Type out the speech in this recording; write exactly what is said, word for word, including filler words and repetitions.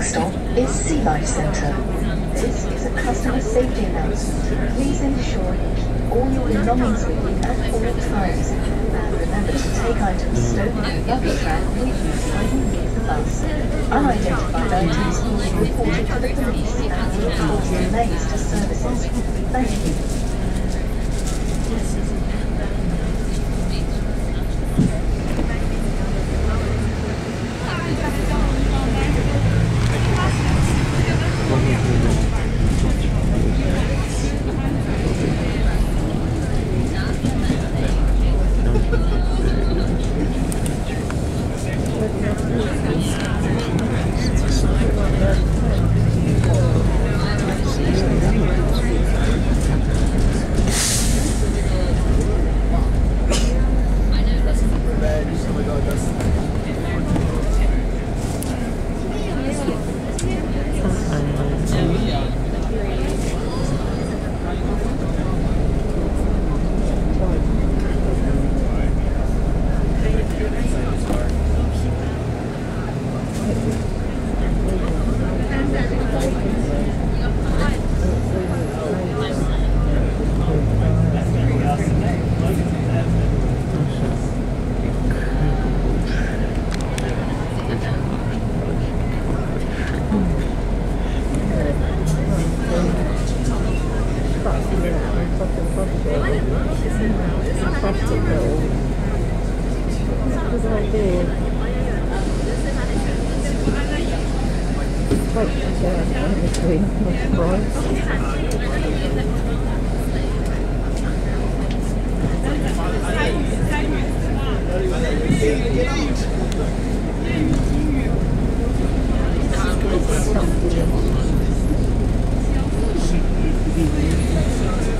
next stop is Sea Life Centre. This is a customer safety announcement. Please ensure you keep all your belongings with you at all times. And remember to take items stolen in the luggage rack with you when you leave the bus. Unidentified items will be reported to the police and will cause delays to services. Thank you. Something.